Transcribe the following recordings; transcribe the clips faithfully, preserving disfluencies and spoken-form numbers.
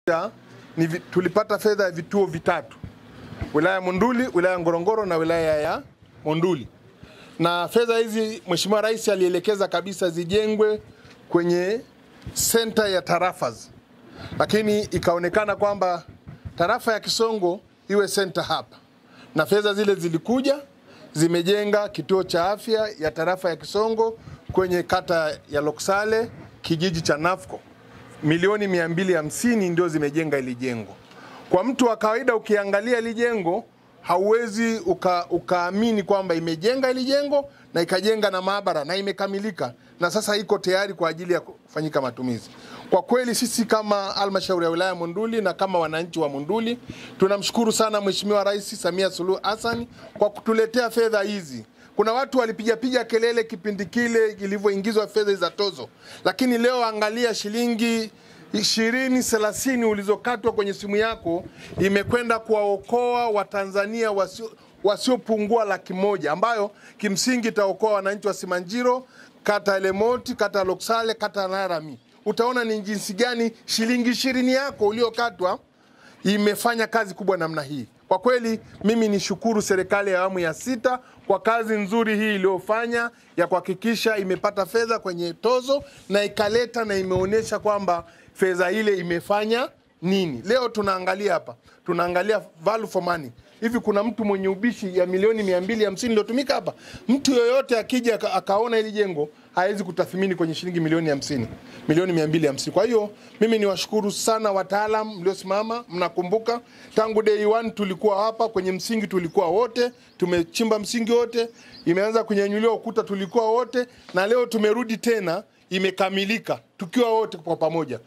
Ni tulipata fedha ya vituo vitatu. Wilaya ya Monduli, wilaya ya Ngorongoro na wilaya ya Monduli. Na fedha hizi Mheshimiwa Rais alielekeza kabisa zijengwe kwenye center ya tarafas. Lakini ikaonekana kwamba tarafa ya Kisongo iwe center hapa. Na fedha zile zilikuja zimejenga kituo cha afya ya tarafa ya Kisongo kwenye kata ya Loksale, kijiji cha Nafco. Milioni mia mbili hamsini ndio zimejenga ili jengo. Kwa mtu wa kawaida ukiangalia ili jengo hauwezi uka, ukaamini kwamba imejenga ili jengo na ikajenga na maabara na imekamilika na sasa iko tayari kwa ajili ya kufanyika matumizi. Kwa kweli sisi kama halmashauri ya wilaya Monduli na kama wananchi wa Monduli tunamshukuru sana Mheshimiwa Rais Samia Suluhu Hassan kwa kutuletea fedha hizi. Kuna watu walipiga piga kelele kipindi kile ilivyoingizwa fedha za tozo. Lakini leo angalia shilingi ishirini thelathini ulizokatwa kwenye simu yako imekwenda kuwaokoa Watanzania wasio wasiopungua laki moja ambayo kimsingi itaokoa wananchi wa Simanjiro, kata Elemoti, kata Loksale, kata Narami. Utaona ni jinsi gani shilingi ishirini yako uliokatwa imefanya kazi kubwa namna hii. Kwa kweli mimi nishukuru serikali ya awamu ya sita kwa kazi nzuri hii iliyofanya ya kuhakikisha imepata fedha kwenye tozo na ikaleta na imeonyesha kwamba fedha ile imefanya nini. Leo tunaangalia hapa, tunaangalia value for money. Hivi kuna mtu mwenye ubishi ya milioni mia mbili hamsini iliyotumika hapa? Mtu yoyote akija akaona hili jengo hawezi kutathmini kwenye shilingi milioni hamsini, milioni mia mbili hamsini. Kwa hiyo mimi niwashukuru sana wataalamu mliosimama. Mnakumbuka tangu day one tulikuwa hapa kwenye msingi, tulikuwa wote, tumechimba msingi wote, imeanza kunyanyuliwa ukuta tulikuwa wote, na leo tumerudi tena imekamilika tukiwa wote kwa pamoja.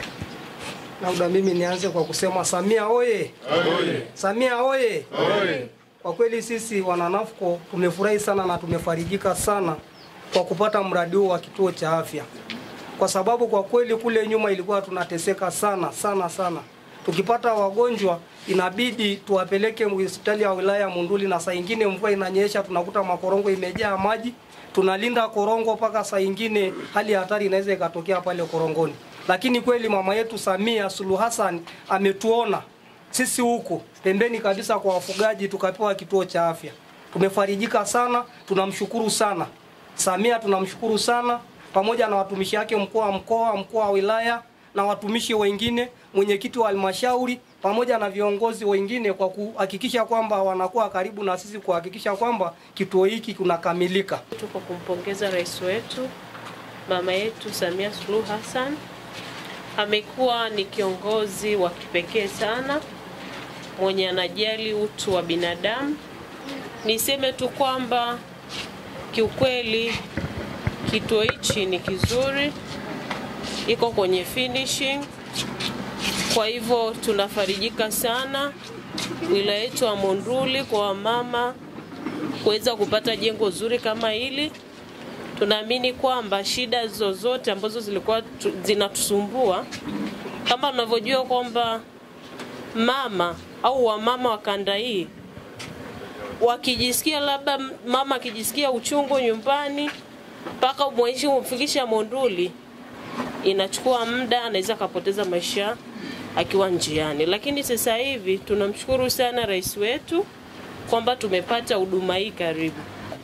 Labda mimi nianze kwa kusema Samia oye. Oye. Samia oye. Oye. Kwa kweli sisi wananafco tumefurahi sana na tumefarijika sana kwa kupata mradi huu wa kituo cha afya. Kwa sababu kwa kweli kule nyuma ilikuwa tunateseka sana sana sana. Tukipata wagonjwa inabidi tuwapeleke hospitali ya wilaya ya Monduli, na saa nyingine mvua inanyesha tunakuta makorongo imejaa maji. Tunalinda korongo mpaka saa nyingine hali ya hatari inaweza ikatokea pale korongoni. Lakini kweli mama yetu Samia Suluhu Hassan ametuona sisi huku pembeni kabisa kwa wafugaji, tukapewa kituo cha afya. Tumefarijika sana, tunamshukuru sana Samia, tunamshukuru sana pamoja na watumishi wake, mkuu wa mkoa, mkuu wa wilaya na watumishi wengine, mwenyekiti wa halmashauri pamoja na viongozi wengine kwa kuhakikisha kwamba wanakuwa karibu na sisi kuhakikisha kwamba kituo hiki kinakamilika. Tuko kumpongeza rais wetu mama yetu Samia Suluhu Hassan. Amekuwa ni kiongozi wa kipekee sana mwenye anajali utu wa binadamu. Niseme tu kwamba kiukweli kituo hichi ni kizuri, iko kwenye finishing. Kwa hivyo tunafarijika sana wilaya yetu ya Monduli kwa mama kuweza kupata jengo zuri kama hili. Tunaamini kwamba shida zozote ambazo zilikuwa zinatusumbua, kama tunavyojua kwamba mama au wamama wa kanda hii wakijisikia, labda mama akijisikia uchungu nyumbani mpaka mwisho umfikisha Monduli, inachukua muda, anaweza kapoteza maisha akiwa njiani. Lakini sasa hivi tunamshukuru sana rais wetu kwamba tumepata huduma hii karibu.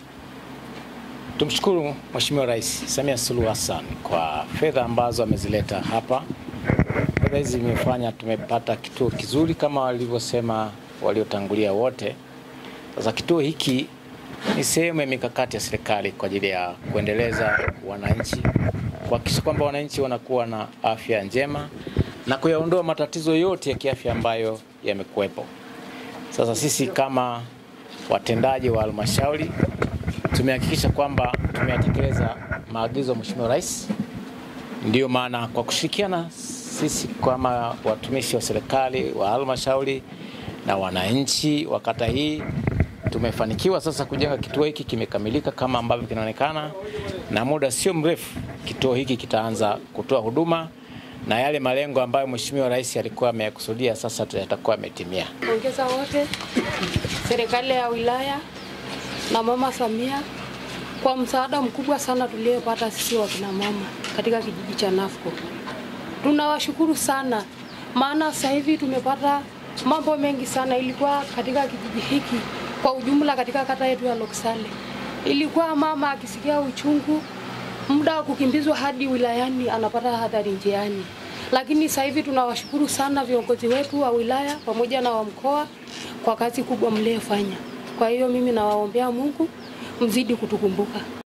Tumshukuru Mheshimiwa Rais Samia Suluhu Hassan kwa fedha ambazo amezileta hapa. Fedha hizi zimefanya tumepata kituo kizuri kama walivyosema waliotangulia wote. Sasa kituo hiki ni sehemu ya mikakati ya serikali kwa ajili ya kuendeleza wananchi, kuhakikisha kwamba wananchi wanakuwa na afya njema na kuyaondoa matatizo yote ya kiafya ambayo yamekuwepo. Sasa sisi kama watendaji wa halmashauri tumehakikisha kwamba tumetekeleza maagizo ya Mheshimiwa Rais. Ndio maana kwa kushirikiana sisi kama watumishi wa serikali wa halmashauri na wananchi wa kata hii tumefanikiwa sasa kujenga kituo hiki. Kimekamilika kama ambavyo kinaonekana, na muda sio mrefu kituo hiki kitaanza kutoa huduma, na yale malengo ambayo Mheshimiwa Rais alikuwa amekusudia sasa yatakuwa yametimia. Pongeza wote serikali ya wilaya na mama Samia kwa msaada mkubwa sana tuliyopata sisi wa kina mama katika kijiji cha Nafco. Tunawashukuru sana maana sasa hivi tumepata mambo mengi sana. Ilikuwa katika kijiji hiki kwa ujumla, katika kata yetu ya Loksale, ilikuwa mama akisikia uchungu, muda wa kukimbizwa hadi wilayani anapata hatari njiani. Lakini sasa hivi tunawashukuru sana viongozi wetu wa wilaya pamoja na wa mkoa kwa kazi kubwa mliofanya. Kwa hiyo mimi nawaombea Mungu mzidi kutukumbuka.